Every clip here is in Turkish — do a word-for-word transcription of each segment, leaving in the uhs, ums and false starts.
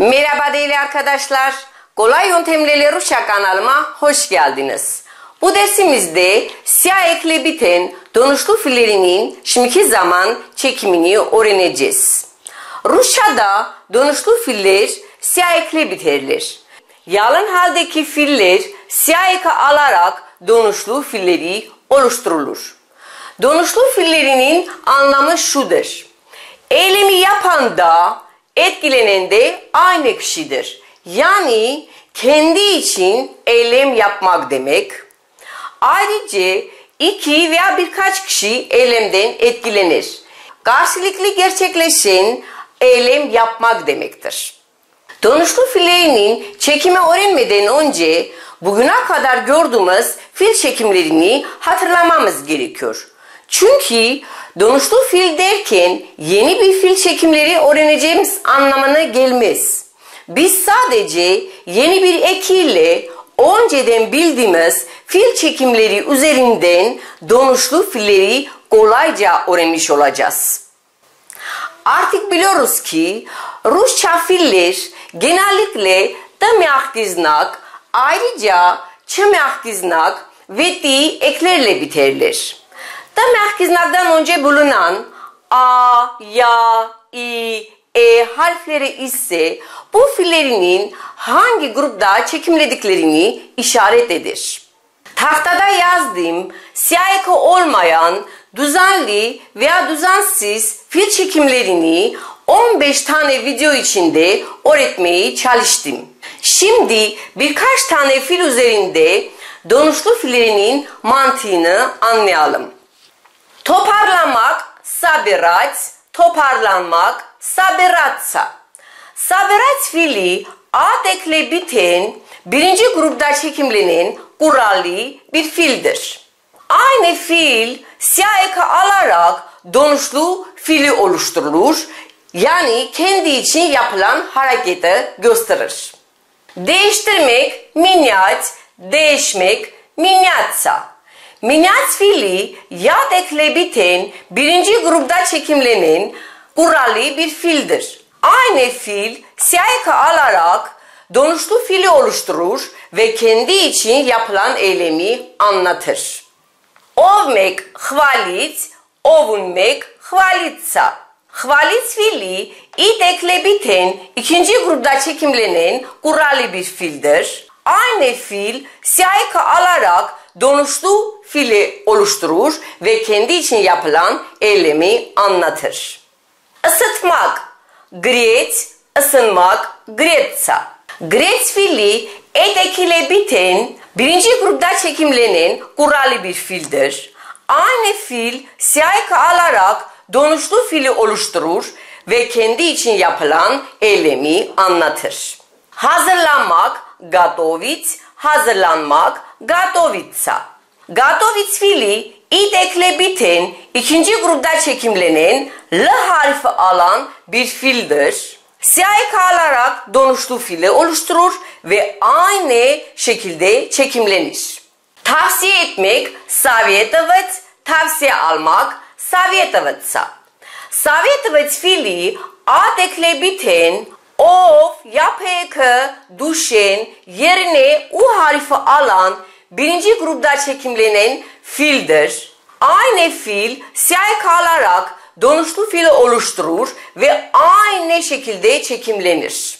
Merhaba değerli arkadaşlar. Kolay Yöntemlerle Rusça kanalıma hoş geldiniz. Bu dersimizde siyah ekle biten dönüşlü fiillerinin şimdiki zaman çekimini öğreneceğiz. Rusça'da dönüşlü fiiller siyah ekle biterler. Yalın haldeki fiiller siyah eke alarak dönüşlü fiilleri oluşturulur. Dönüşlü fiillerinin anlamı şudur. Eylemi yapan da etkilenen de aynı kişidir. Yani kendi için eylem yapmak demek. Ayrıca iki veya birkaç kişi eylemden etkilenir. Karşılıklı gerçekleşen eylem yapmak demektir. Dönüşlü fiillerinin çekimi öğrenmeden önce bugüne kadar gördüğümüz fiil çekimlerini hatırlamamız gerekiyor. Çünkü dönüşlü fiil derken yeni bir fiil çekimleri öğreneceğimiz anlamına gelmez. Biz sadece yeni bir eki ile önceden bildiğimiz fiil çekimleri üzerinden dönüşlü fiilleri kolayca öğrenmiş olacağız. Artık biliyoruz ki Rusça fiiller genellikle tımyak znak, ayrıca çımyak znak ve ti eklerle biterler. Tımyak znaktan önce bulunan a, ya, i, e harfleri ise bu fiillerinin hangi grupta çekimlediklerini işaret eder. Tahtada yazdığım siyah eke olmayan düzenli veya düzensiz fiil çekimlerini on beş tane video içinde öğretmeye çalıştım. Şimdi birkaç tane fiil üzerinde dönüşlü fiillerinin mantığını anlayalım. Toparlamak, sabirat, toparlanmak, sabiratsa. Sabirat fiili ad ekle biten birinci grupta çekimlenen kurallı bir fiildir. Aynı fiil siyah eke alarak dönüşlü fiili oluşturulur. Yani kendi için yapılan hareketi gösterir. Değiştirmek, minyat, değişmek, minyatsa. Minyat fiili yad ekle biten birinci grupta çekimlenen kurallı bir fiildir. Aynı fiil siyah eke alarak dönüşlü fiili oluşturur ve kendi için yapılan eylemi anlatır. Ovmek, hvalit, ovunmek, hvalitsa. Hvalit fiili id ekle biten ikinci grupta çekimlenen kurallı bir fiildir. Aynı fiil siyah eke alarak dönüşlü fiili oluşturur ve kendi için yapılan eylemi anlatır. Isıtmak, gret, ısınmak, gretsa. Gret fiili et ekle biten birinci grupta çekimlenen kurallı bir fiildir. Aynı fiil siyah eke alarak dönüşlü fiili oluşturur ve kendi için yapılan eylemi anlatır. Hazırlanmak, gatovit, hazırlanmak, gatovitsa. Gatovit fiili id ekle biten ikinci grupta çekimlenen l harfi alan bir fiildir. Siyah eke alarak dönüşlü fiili oluşturur ve aynı şekilde çekimlenir. Tavsiye etmek, savjetovat, tavsiye almak, savjetovаться. Savjetovать fiili ad ekle biten ov, yapı eke, düşen, yerine u harfi alan birinci grupta çekimlenen fiildir. Aynı fiil siyah eke alarak dönüşlü fiili oluşturur ve aynı şekilde çekimlenir.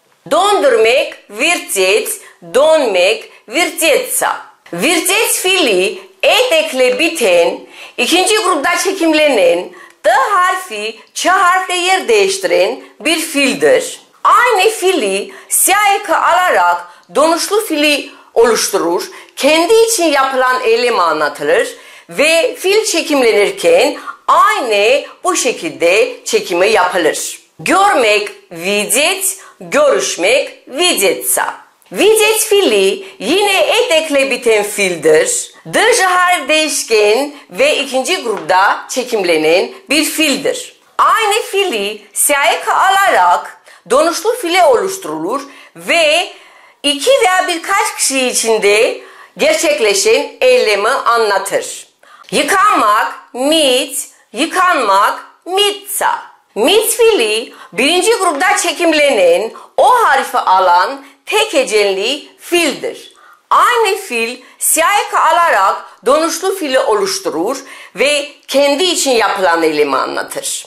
Döndürmek, virtet, dönmek, virtetsa. Virtet fiili et ekle biten ikinci grupta çekimlenen t harfi ç harfle yer değiştiren bir fiildir. Aynı fiili siyah eke alarak dönüşlü fiili oluşturur, kendi için yapılan eylem anlatılır ve fiil çekimlenirken aynı bu şekilde çekimi yapılır. Görmek, videt, görüşmek, videtsa. Videt fiili yine et ekle biten fiildir. Dış harf değişken ve ikinci grupta çekimlenen bir fiildir. Aynı fiili siyah eke alarak dönüşlü fiili oluşturulur ve iki veya birkaç kişi içinde gerçekleşen eylemi anlatır. Yıkanmak, mit, yıkanmak, mitsa. Mit fiili birinci grupta çekimlenen o harfi alan tek hecelli fiildir. Aynı fiil siyah eki alarak dönüşlü fiili oluşturur ve kendi için yapılan eylemi anlatır.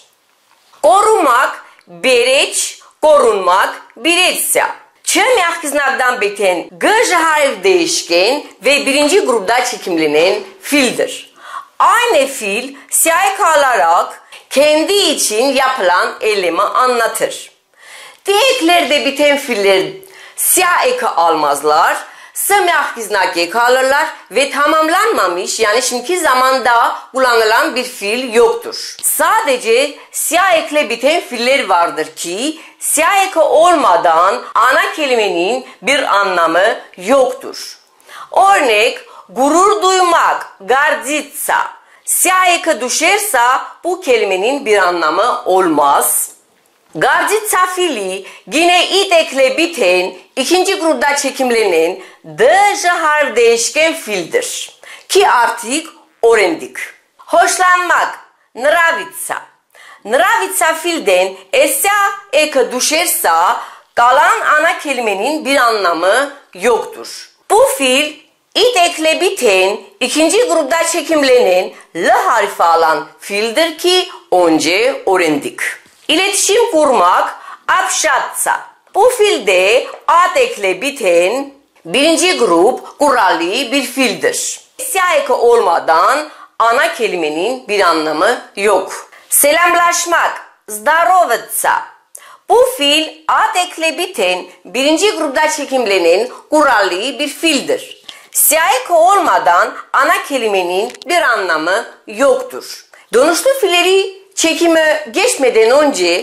Korumak, bereç, korunmak, bireçsa. Çem yakıznaktan biten gıj harf değişken ve birinci grupta çekimlenen fiildir. Aynı fiil siyah eki alarak kendi için yapılan eylemi anlatır. Diğerlerde biten fiiller siyah eki almazlar, sım yakıznak eki alırlar ve tamamlanmamış yani şimdiki zamanda kullanılan bir fiil yoktur. Sadece siyah ekle biten fiiller vardır ki siyah eki olmadan ana kelimenin bir anlamı yoktur. Örnek gurur duymak, garditsa. Siyah eki düşerse bu kelimenin bir anlamı olmaz. Garditsa fiili yine it ekle biten ikinci grupta çekimlenen dj harf değişken fiildir. Ki artık öğrendik. Hoşlanmak, nravitsa. Nravitsa fiilden siyah eki düşerse kalan ana kelimenin bir anlamı yoktur. Bu fiil it ekle biten ikinci grupta çekimlenen l harfi alan fiildir ki önce öğrendik. İletişim kurmak, apşatsa. Bu fiilde at ekle biten birinci grup kurallı bir fiildir. Siyah eki olmadan ana kelimenin bir anlamı yok. Selamlaşmak, zdarovitsa. Bu fiil at ekle biten birinci grupta çekimlenen kurallı bir fiildir. Siyah eki olmadan ana kelimenin bir anlamı yoktur. Dönüşlü fiilleri çekime geçmeden önce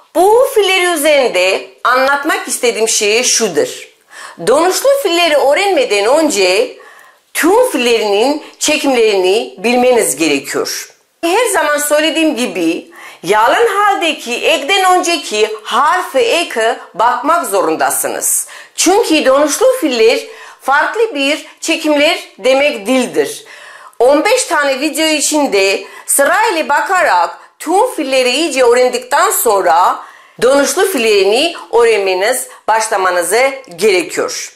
bu fiilleri üzerinde anlatmak istediğim şey şudur. Dönüşlü fiilleri öğrenmeden önce tüm fiillerinin çekimlerini bilmeniz gerekiyor. Her zaman söylediğim gibi yalın haldeki ekten önceki harfe eke bakmak zorundasınız. Çünkü dönüşlü fiiller farklı bir çekimler demek değildir. on beş tane video içinde sırayla bakarak tüm fiilleri iyice öğrendikten sonra dönüşlü fiillerini öğrenmeniz, başlamanıza gerekiyor.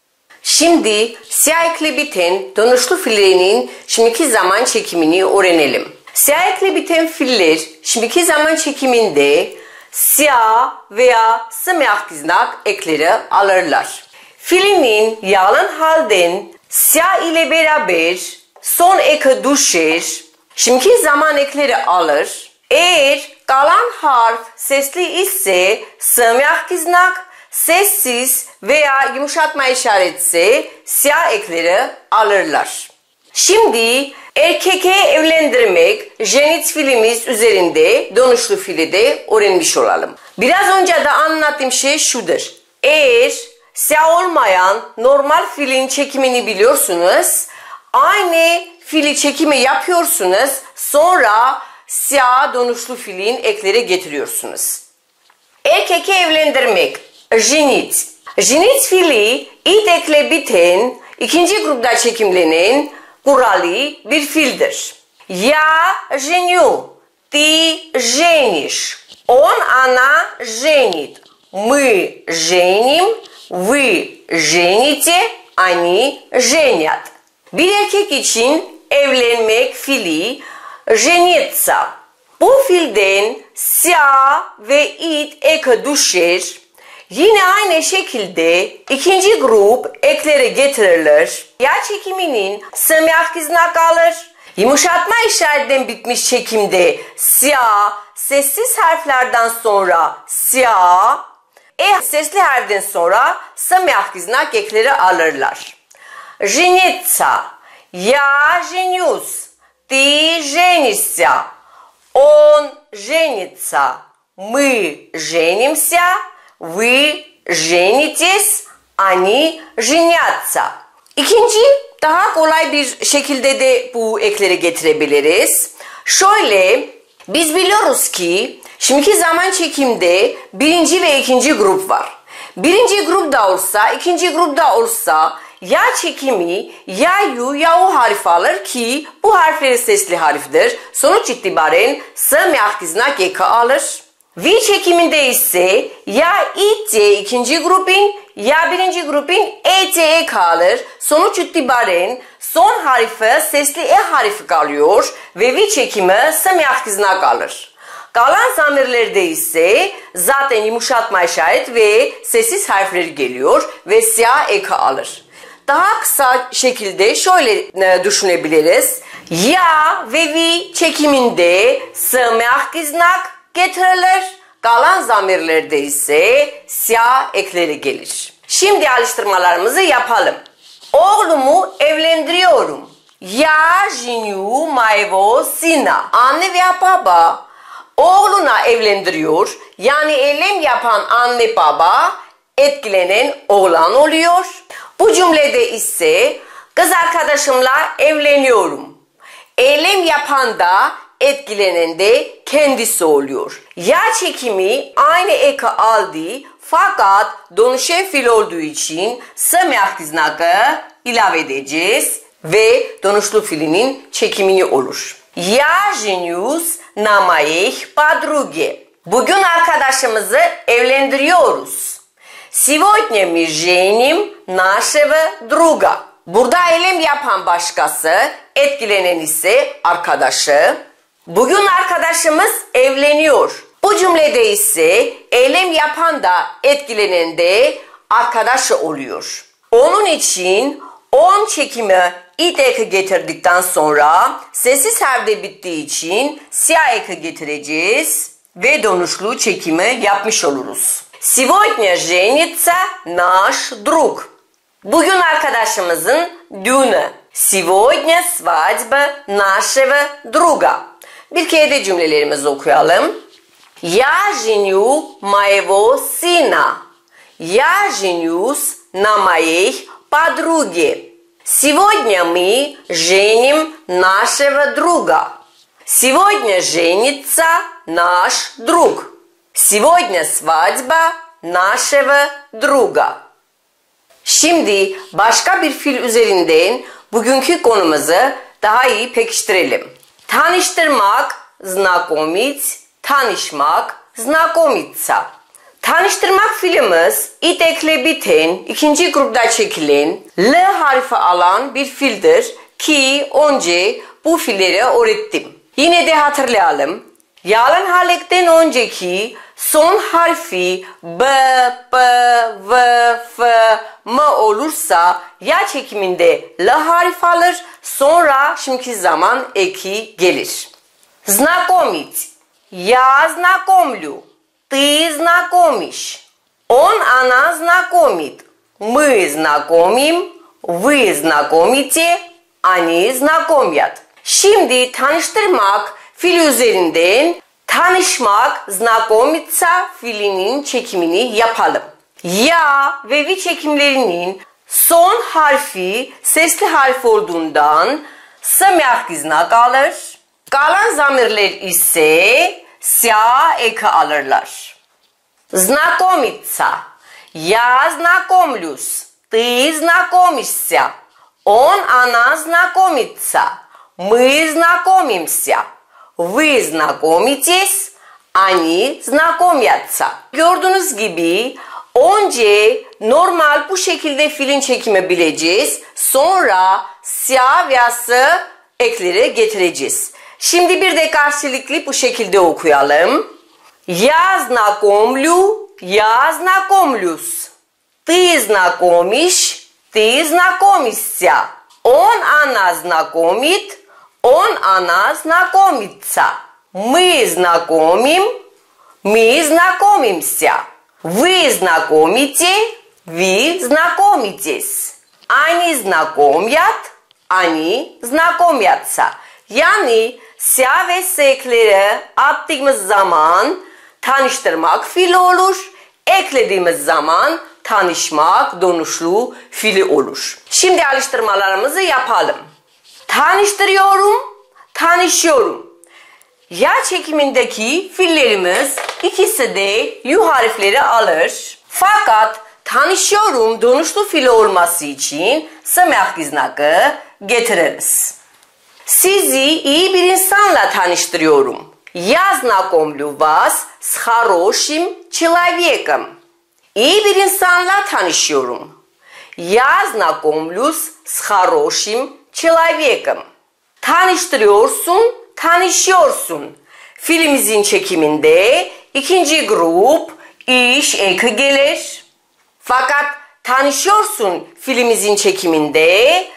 Şimdi siyah ekle biten dönüşlü fiillerinin şimdiki zaman çekimini öğrenelim. Siyah ekle biten fiiller şimdiki zaman çekiminde siyah veya sım yakıznak ekleri alırlar. Fiilinin yalın halden siyah ile beraber son eki düşer, şimdiki zaman ekleri alır. Eğer kalan harf sesli ise sım yakıznak, sessiz veya yumuşatma işaretse siyah ekleri alırlar. Şimdi erkeke evlendirmek jenit fiilimiz üzerinde dönüşlü fiili de öğrenmiş olalım. Biraz önce de anlattığım şey şudur. Eğer siyah olmayan normal fiilin çekimini biliyorsunuz, aynı fiili çekimi yapıyorsunuz, sonra siyah dönüşlü fiilin ekleri getiriyorsunuz. Erkeke evlendirmek, jenit. Jenit fiili it ekle biten, ikinci grupta çekimlenen kurallı bir fiildir. Ya женю, ты женишь, он, она женит, мы женим, вы жените, они женят. Bir erkek için evlenmek fiili жениться. Bu fiilden siyah ve it eki düşer. Yine aynı şekilde ikinci grup ekleri getirilir. Ya çekiminin sım yakıznak alır. Yumuşatma işaretinden bitmiş çekimde siyah, sessiz harflerden sonra siyah, e sesli harften sonra sım yakıznak ekleri alırlar. Жениться. Я женюсь. Ты женишься. Он женится. Мы женимся. Вы женитесь. Они женятся. İkinci, daha kolay bir şekilde de bu ekleri getirebiliriz. Şöyle, biz biliyoruz ki şimdiki zaman çekimde birinci ve ikinci grup var. Birinci grupta olsa, ikinci grupta olsa ya çekimi ya yu ya u harfi alır ki bu harfleri sesli harftir. Sonuç itibaren sım yakıznak eki alır. V çekiminde ise ya it ikinci grupun ya birinci grupun et'e kalır. Sonuç itibaren son harfi sesli e harfi kalıyor ve V çekimi semyahtizna kalır. Kalan zamirlerde ise zaten yumuşatma işaret ve sessiz harfleri geliyor ve siyah eka alır. Daha kısa şekilde şöyle düşünebiliriz. Ya ve V çekiminde semyahtiznak getirilir. Kalan zamirlerde ise siyah ekleri gelir. Şimdi alıştırmalarımızı yapalım. Oğlumu evlendiriyorum. Ya женю моего сына. Anne veya baba oğluna evlendiriyor. Yani eylem yapan anne baba etkilenen oğlan oluyor. Bu cümlede ise kız arkadaşımla evleniyorum. Eylem yapan da etkilenen de kendisi oluyor. Ya çekimi aynı eki aldı fakat dönüşen fiil olduğu için semyahtiznak ilave edeceğiz ve dönüşlü fiilinin çekimini olur. Я женюсь на моей подруге. Bugün arkadaşımızı evlendiriyoruz. Сегодня мы женим нашего друга. Burada eylem yapan başkası, etkilenen ise arkadaşı. Bugün arkadaşımız evleniyor. Bu cümlede ise eylem yapan da etkilenen de arkadaşı oluyor. Onun için on çekimi it eki getirdikten sonra sessiz harfde bittiği için siyah eki getireceğiz ve dönüşlü çekimi yapmış oluruz. Сегодня женится наш друг. Bugün arkadaşımızın düğünü. Сегодня свадьба нашего друга. Bir kere de cümlelerimizi okuyalım. Я женю моего сына. Я женюсь на моей подруге. Сегодня мы женим нашего друга. Сегодня женится наш друг. Сегодня свадьба нашего друга. Şimdi başka bir fiil üzerinden bugünkü konumuzu daha iyi pekiştirelim. Tanıştırmak, знакомить, tanışmak, знакомиться. Tanıştırmak fiilimiz it ekle biten, ikinci grupta çekilen, L harfi alan bir fiildir ki önce bu fiilleri öğrettim. Yine de hatırlayalım. Yalın halekten önceki son harfi B, P, V, F, M olursa ya çekiminde L harfi alır, sonra şimdiki zaman eki gelir. Знакомить. Я знакомлю. Ты знакомишь. Он, она знакомит. Мы знакомим. Вы знакомите. Они знакомят. Şimdi tanıştırmak fiil üzerinden tanışmak, знакомиться fiilinin çekimini yapalım. Ya ve vi çekimlerinin son harfi sesli harf olduğundan semyahtiznak alır. Kalan zamirler ise siyah eki alırlar. Знакомиться. Я знакомлюсь. Ты знакомишься. Он, она знакомится. Мы знакомимся. Вы знакомитесь. Они знакомятся. Gördüğünüz gibi önce normal bu şekilde fiilin çekimi bileceğiz. Sonra siyah veya sı ekleri getireceğiz. Şimdi bir de karşılıklı bu şekilde okuyalım. Я знакомлю, я знакомлюсь. Ты знакомишь, ты знакомишься. Он, она знакомит, он, она знакомится. Мы знакомим, мы знакомимся. Вы знакомите, вы знакомитесь. Они знакомят, они знакомятся. Yani siyah ve sekleri attığımız zaman tanıştırmak fiili olur. Eklediğimiz zaman tanışmak dönüşlü fiili olur. Şimdi alıştırmalarımızı yapalım. Tanıştırıyorum, tanışıyorum. Ya çekimindeki fiillerimiz ikisi de yu harfleri alır. Fakat tanışıyorum dönüşlü fiili olması için semyahtiznak getiririz. Sizi iyi bir insanla tanıştırıyorum. Я знакомлю вас с хорошим человеком. İyi bir insanla tanışıyorum. Я знакомлюсь с хорошим человеком. Tanıştırıyorsun, tanışıyorsun. Filmimizin çekiminde ikinci grup iş eki gelir. Fakat tanışıyorsun filmimizin çekiminde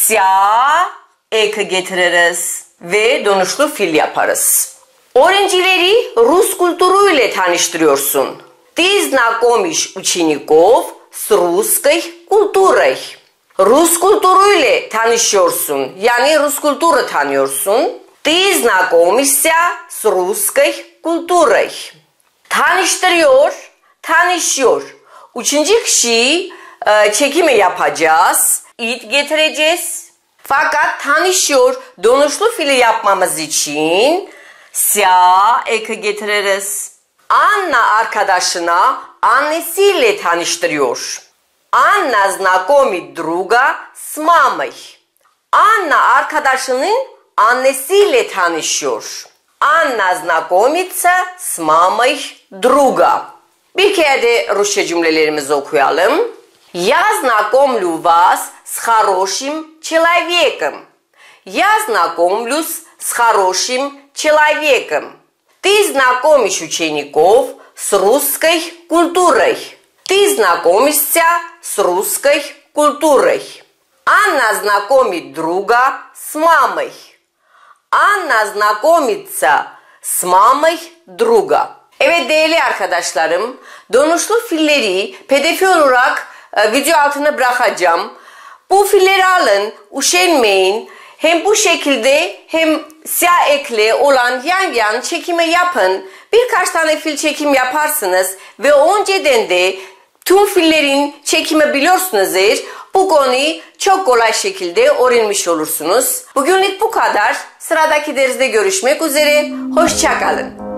sya eki getiririz ve dönüşlü fiil yaparız. Öğrencileri Rus kültürüyle tanıştırıyorsun. Ты знакомишь учеников с русской культурой. Rus kültürüyle tanışıyorsun. Yani Rus kültürü tanıyorsun. Ты знакомишься с русской культурой. Tanıştırıyor, tanışıyor. Üçüncü kişi e, çekimi yapacağız. It getireceğiz. Fakat tanışıyor, dönüşlü fiili yapmamız için sya eki getiririz. Anna arkadaşına annesiyle tanıştırıyor. Anna знакомит друга с мамой. Anna arkadaşının annesiyle tanışıyor. Anna знакомится с мамой друга. Bir kere de Rusça cümlelerimizi okuyalım. Я знакомлю вас с хорошим человеком. Я знакомлюсь с хорошим человеком. Ты знакомишь учеников с русской культурой. Ты знакомишься с русской культурой. Анна знакомит друга с мамой. Anna знакомится с мамой друга. Evet değerli arkadaşlarım, dönüşlü fiilleri P D F olarak e, video altına bırakacağım. Bu fiilleri alın, üşenmeyin. Hem bu şekilde hem siyah ekli olan yan yan çekimi yapın. Birkaç tane fiil çekim yaparsınız ve önceden de tüm fiillerin çekimi biliyorsunuzdur. Bu konuyu çok kolay şekilde öğrenmiş olursunuz. Bugünlük bu kadar. Sıradaki derste görüşmek üzere. Hoşça kalın.